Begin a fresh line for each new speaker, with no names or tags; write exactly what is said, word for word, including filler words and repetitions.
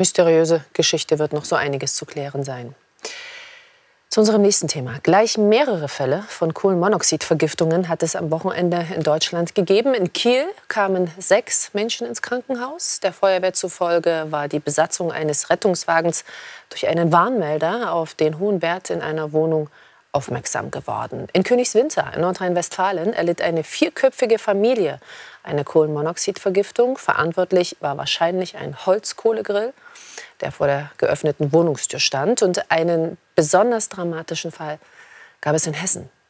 mysteriöse Geschichte wird noch so einiges zu klären sein. Zu unserem nächsten Thema. Gleich mehrere Fälle von Kohlenmonoxidvergiftungen hat es am Wochenende in Deutschland gegeben. In Kiel kamen sechs Menschen ins Krankenhaus. Der Feuerwehr zufolge war die Besatzung eines Rettungswagens durch einen Warnmelder auf den hohen Wert in einer Wohnung aufmerksam geworden. In Königswinter in Nordrhein-Westfalen erlitt eine vierköpfige Familie eine Kohlenmonoxidvergiftung. Verantwortlich war wahrscheinlich ein Holzkohlegrill, der vor der geöffneten Wohnungstür stand. Und einen besonders dramatischen Fall gab es in Hessen.